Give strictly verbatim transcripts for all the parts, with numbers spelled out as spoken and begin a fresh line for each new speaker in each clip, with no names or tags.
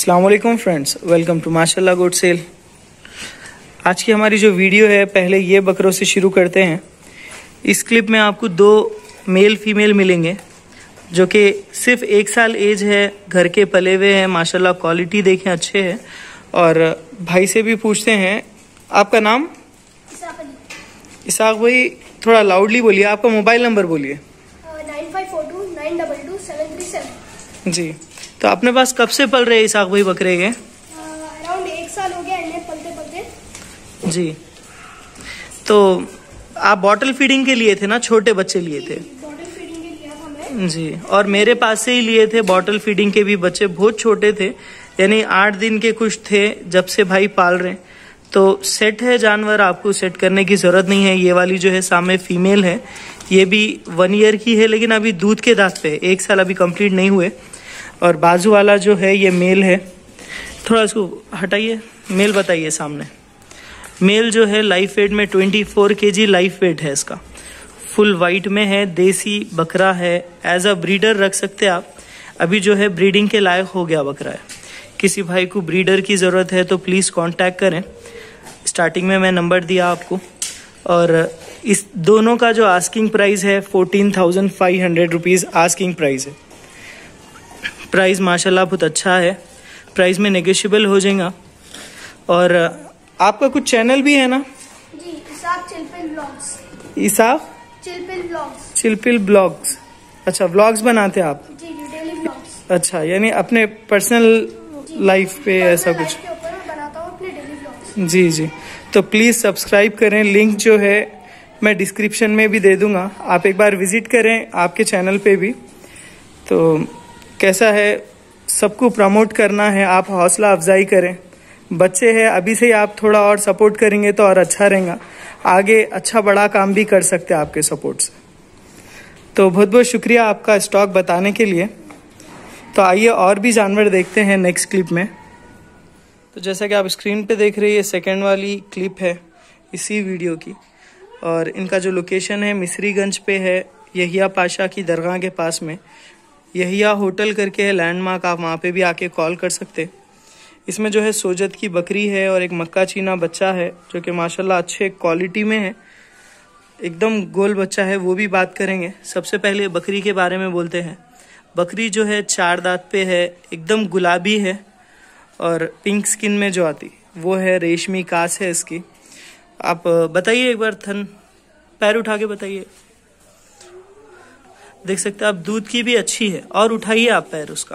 अस्सलाम वालेकुम friends, welcome to माशाल्लाह गुड सेल। आज की हमारी जो वीडियो है, पहले ये बकरों से शुरू करते हैं। इस क्लिप में आपको दो मेल फीमेल मिलेंगे जो कि सिर्फ एक साल एज है, घर के पले हुए हैं, माशाल्लाह क्वालिटी देखें अच्छे है। और भाई से भी पूछते हैं, आपका नाम? इसाक भाई, थोड़ा लाउडली बोलिए, आपका मोबाइल नंबर बोलिए।
Nine five four two nine double two seven three seven.
जी, तो अपने पास कब से पल रहे इसाक भाई बकरे के?
अराउंड एक साल हो गया इन्हें पलते पलते।
जी, तो आप बॉटल फीडिंग के लिए थे ना, छोटे बच्चे लिए थे?
बॉटल फीडिंग के लिया था मैं।
जी, और मेरे पास से ही लिए थे बॉटल फीडिंग के भी। बच्चे बहुत छोटे थे, यानी आठ दिन के कुछ थे जब से भाई पाल रहे। तो सेट है जानवर, आपको सेट करने की जरूरत नहीं है। ये वाली जो है सामने फीमेल है, ये भी वन ईयर की है लेकिन अभी दूध के दांत पे है, एक साल अभी कंप्लीट नहीं हुए। और बाजू वाला जो है ये मेल है। थोड़ा इसको हटाइए, मेल बताइए सामने। मेल जो है लाइफ वेट में चौबीस केजी लाइफ वेट है इसका, फुल वाइट में है, देसी बकरा है, एज अ ब्रीडर रख सकते हैं आप। अभी जो है ब्रीडिंग के लायक हो गया बकरा है। किसी भाई को ब्रीडर की जरूरत है तो प्लीज कांटेक्ट करें, स्टार्टिंग में मैं नंबर दिया आपको। और इस दोनों का जो आस्किंग प्राइस है fourteen thousand five hundred rupees asking price है। प्राइस माशाल्लाह बहुत अच्छा है, प्राइस में नेगोशिएबल हो जाएगा। और आपका कुछ चैनल भी है ना?
जी, Ishaq chill pill blogs.
Ishaq
chill pill blogs.
Chill pill blogs. अच्छा, व्लॉग्स बनाते हैं आप?
जी, डेली ब्लॉग्स।
अच्छा, यानी अपने पर्सनल लाइफ पे ऐसा कुछ?
के ऊपर मैं बनाता हूँ अपने डेली ब्लॉग्स।
जी जी, तो प्लीज सब्सक्राइब करें। लिंक जो है मैं डिस्क्रिप्शन में भी दे दूंगा, आप एक बार विजिट करें आपके चैनल पे भी। तो कैसा है, सबको प्रमोट करना है, आप हौसला अफजाई करें। बच्चे हैं अभी से ही, आप थोड़ा और सपोर्ट करेंगे तो और अच्छा रहेगा। आगे अच्छा बड़ा काम भी कर सकते हैं आपके सपोर्ट से। तो बहुत बहुत शुक्रिया आपका स्टॉक बताने के लिए। तो आइए और भी जानवर देखते हैं नेक्स्ट क्लिप में। तो जैसा कि आप स्क्रीन पे देख रहे हैं, ये सेकेंड वाली क्लिप है इसी वीडियो की। और इनका जो लोकेशन है मिसरीगंज पे है, यहिया पाशा की दरगाह के पास में। यहिया होटल करके है लैंडमार्क, आप वहाँ पे भी आके कॉल कर सकते। इसमें जो है सोजत की बकरी है और एक मक्का चीना बच्चा है जो कि माशाल्लाह अच्छे क्वालिटी में है, एकदम गोल बच्चा है, वो भी बात करेंगे। सबसे पहले बकरी के बारे में बोलते हैं। बकरी जो है चार दांत पे है, एकदम गुलाबी है और पिंक स्किन में जो आती वो है, रेशमी कास है इसकी। आप बताइए एक बार, थन पैर उठा के बताइए, देख सकते हैं आप। दूध की भी अच्छी है, और उठाइए आप पैर उसका।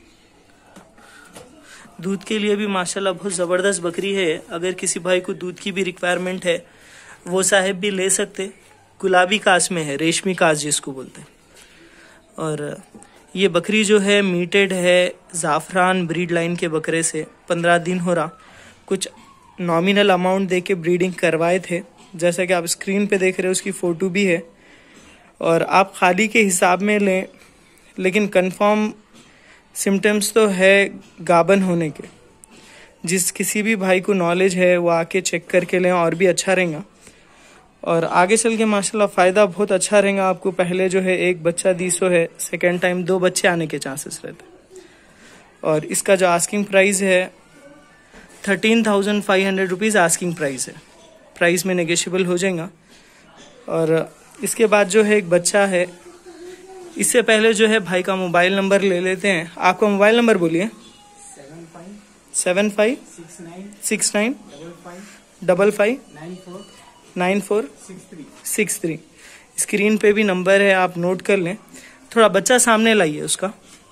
दूध के लिए भी माशाल्लाह बहुत जबरदस्त बकरी है। अगर किसी भाई को दूध की भी रिक्वायरमेंट है वो साहेब भी ले सकते। गुलाबी कास में है, रेशमी कास जिसको बोलते हैं। और ये बकरी जो है मीटेड है, जाफरान ब्रीड लाइन के बकरे से। पंद्रह दिन हो रहा, कुछ नॉमिनल अमाउंट दे के ब्रीडिंग करवाए थे, जैसा कि आप स्क्रीन पे देख रहे हो, उसकी फोटो भी है। और आप खाली के हिसाब में लें, लेकिन कंफर्म सिम्टम्स तो है गाबन होने के। जिस किसी भी भाई को नॉलेज है वो आके चेक करके लें, और भी अच्छा रहेगा। और आगे चल के माशाल्लाह फ़ायदा बहुत अच्छा रहेगा आपको। पहले जो है एक बच्चा दीसो है, सेकेंड टाइम दो बच्चे आने के चांसेस रहते। और इसका जो आस्किंग प्राइस है thirteen thousand five hundred rupees asking price है, प्राइस में नेगोशिएबल हो जाएगा। और इसके बाद जो है एक बच्चा है। इससे पहले जो है भाई का मोबाइल नंबर ले लेते हैं। आपका मोबाइल नंबर बोलिए। Seven five six nine double five nine four six three. Screen पे भी नंबर है, आप नोट कर लें। थोड़ा बच्चा सामने लाइए उसका,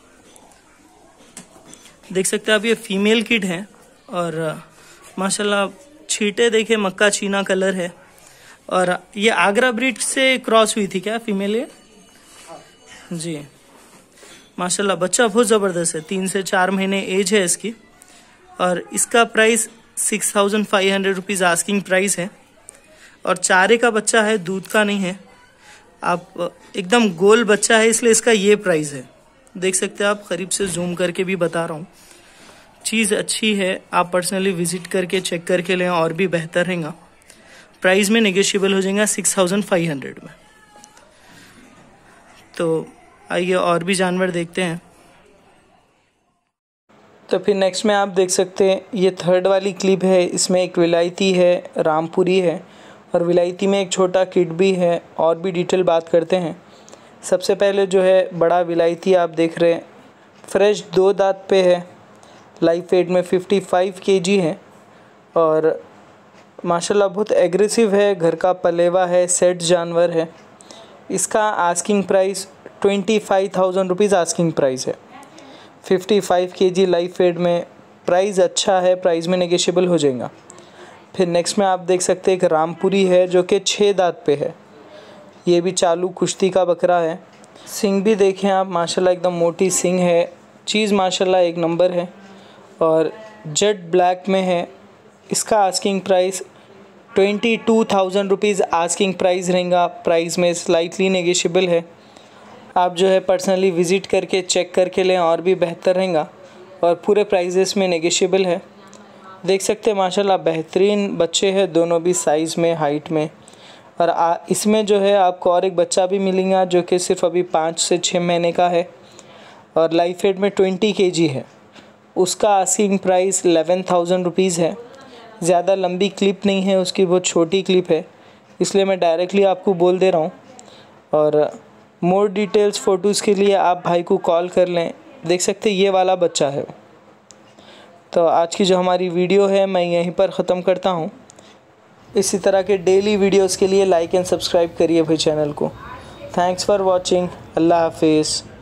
देख सकते हैं आप। ये फीमेल किड है और माशाल्लाह छींटे देखे, मक्का चीना कलर है। और ये आगरा ब्रीड से क्रॉस हुई थी क्या फीमेल ये? जी, माशाल्लाह बच्चा बहुत ज़बरदस्त है, तीन से चार महीने एज है इसकी। और इसका price six thousand five hundred rupees asking price है। और चारे का बच्चा है, दूध का नहीं है। आप एकदम गोल बच्चा है, इसलिए इसका ये प्राइस है। देख सकते हैं आप, करीब से जूम करके भी बता रहा हूँ। चीज़ अच्छी है, आप पर्सनली विजिट करके चेक करके लें, और भी बेहतर रहेगा। प्राइस में नेगोशिएबल हो जाएगा सिक्स थाउजेंड फाइव हंड्रेड में। तो आइए और भी जानवर देखते हैं। तो फिर नेक्स्ट में आप देख सकते हैं ये थर्ड वाली क्लिप है, इसमें एक विलायती है, रामपुरी है और विलायती में एक छोटा किड भी है। और भी डिटेल बात करते हैं। सबसे पहले जो है बड़ा विलायती आप देख रहे हैं, फ्रेश दो दांत पे है, लाइफ वेट में पचपन केजी है और माशाल्लाह बहुत एग्रेसिव है, घर का पलेवा है, सेट जानवर है। इसका asking price twenty five thousand rupees asking price है। पचपन केजी लाइफ वेट में प्राइस अच्छा है, प्राइस में नेगोशिएबल हो जाएगा। फिर नेक्स्ट में आप देख सकते हैं एक रामपुरी है जो कि छः दांत पे है, ये भी चालू कुश्ती का बकरा है। सिंग भी देखें आप, माशाल्लाह एकदम मोटी सिंग है, चीज़ माशाल्लाह एक नंबर है और जेट ब्लैक में है। इसका asking price twenty two thousand rupees asking price रहेगा, प्राइस में स्लाइटली नेगोशिएबल है। आप जो है पर्सनली विज़िट करके चेक करके लें और भी बेहतर रहेगा और पूरे प्राइजेस में नेगोशिएबल है। देख सकते हैं माशाल्लाह बेहतरीन बच्चे हैं, दोनों भी साइज़ में, हाइट में। और आ, इसमें जो है आपको और एक बच्चा भी मिलेगा जो कि सिर्फ अभी पाँच से छः महीने का है और लाइफ वेट में ट्वेंटी केजी है। उसका asking price eleven thousand rupees है। ज़्यादा लंबी क्लिप नहीं है उसकी, बहुत छोटी क्लिप है, इसलिए मैं डायरेक्टली आपको बोल दे रहा हूँ। और मोर डिटेल्स फ़ोटोज़ के लिए आप भाई को कॉल कर लें। देख सकते हैं ये वाला बच्चा है। तो आज की जो हमारी वीडियो है मैं यहीं पर ख़त्म करता हूँ। इसी तरह के डेली वीडियोस के लिए लाइक एंड सब्सक्राइब करिए भाई चैनल को। Thanks for watching. अल्लाह हाफिज़।